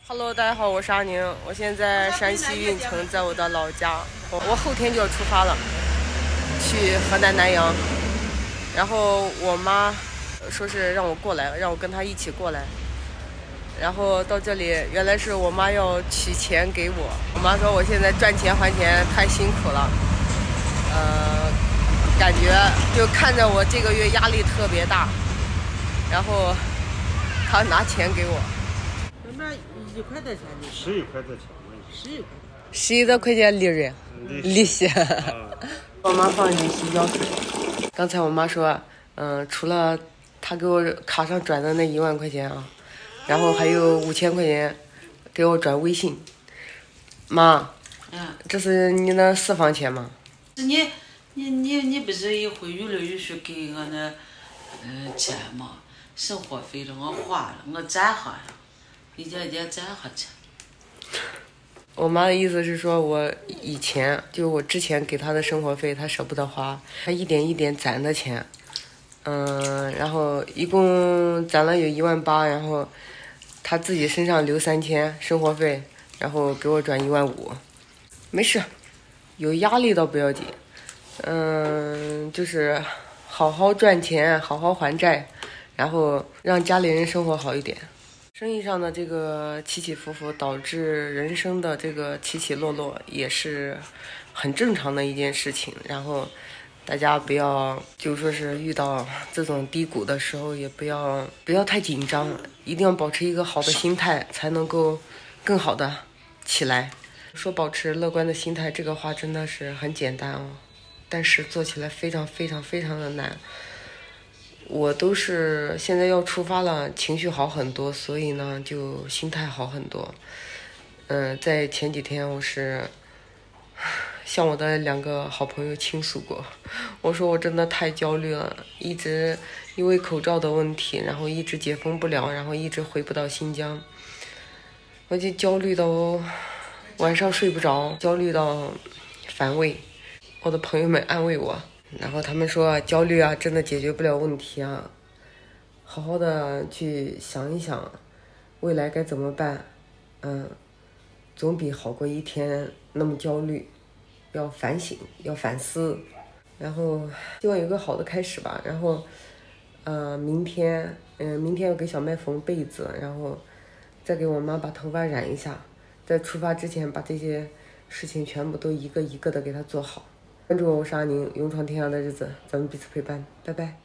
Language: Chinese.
Hello，大家好，我是阿宁，我现在山西运城，在我的老家。我后天就要出发了，去河南南阳。然后我妈说是让我过来，让我跟她一起过来。然后到这里，原来是我妈要取钱给我。我妈说我现在赚钱还钱太辛苦了，感觉就看着我这个月压力特别大，然后她拿钱给我。 那1块多钱的 11块多钱 ，11 多块钱利润，利息。我妈放进洗脚水。刚才我妈说，除了她给我卡上转的那1万块钱啊，然后还有5000块钱给我转微信。妈，这是你那私房钱吗？ 你不是一回预了预说给我那钱吗？生活费了我花了，我攒下了，一点点攒下去。 我妈的意思是说，我以前就我之前给她的生活费，她舍不得花，她一点一点攒的钱，然后一共攒了有18000，然后她自己身上留3000生活费，然后给我转15000，没事，有压力倒不要紧，就是好好赚钱，好好还债，然后让家里人生活好一点。生意上的这个起起伏伏，导致人生的这个起起落落，也是很正常的一件事情。然后大家不要就说是遇到这种低谷的时候，也不要太紧张，一定要保持一个好的心态，才能够更好的起来。说保持乐观的心态，这个话真的是很简单哦，但是做起来非常非常非常的难。我都是现在要出发了，情绪好很多，所以呢就心态好很多。在前几天我是向我的2个好朋友倾诉过，我说我真的太焦虑了，一直因为口罩的问题，然后一直解封不了，然后一直回不到新疆，我就焦虑到晚上睡不着，焦虑到反胃。我的朋友们安慰我，然后他们说焦虑啊真的解决不了问题啊，好好的去想一想未来该怎么办，总比好过一天那么焦虑，要反省，要反思，然后希望有个好的开始吧。然后明天要给小麦缝被子，然后再给我妈把头发染一下，在出发之前把这些事情全部都一个一个的给她做好。关注我，我是阿宁，勇闯天涯的日子，咱们彼此陪伴，拜拜。